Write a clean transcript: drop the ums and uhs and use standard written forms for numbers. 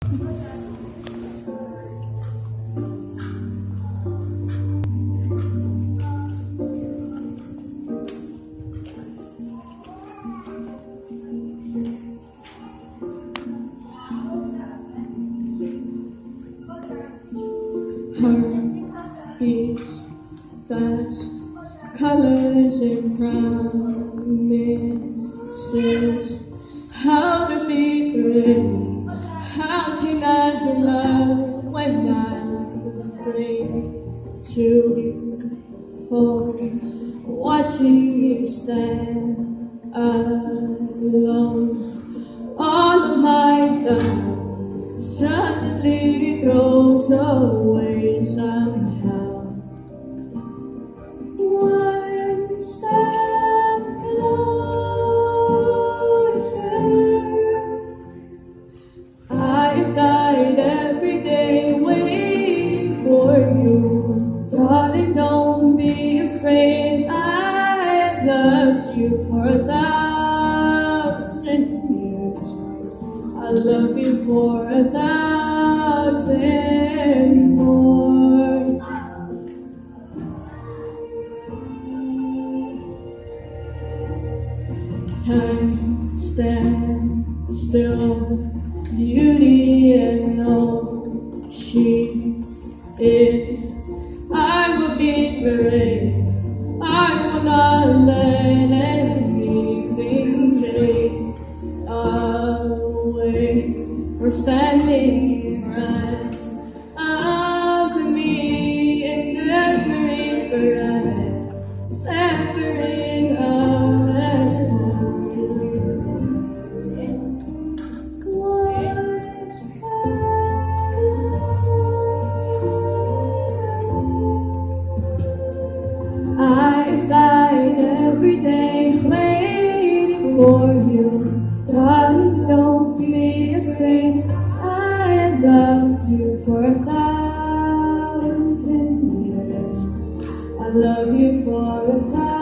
Heart beats fast, colors and promises. How to be free? How can I love when I'm afraid to fall? Watching you stand alone, all of my time suddenly throws away somehow. One step closer, I've died every day waiting for you. Darling, don't be afraid, I've loved you for 1,000 years. I love you for 1,000 more. Time stands still, beauty and all she is. I will be brave, I will not let anything take away. We're standing right up me and never forever, severing us. I've died every day waiting for you. Darling, don't be afraid, I have loved you for 1,000 years. I love you for 1,000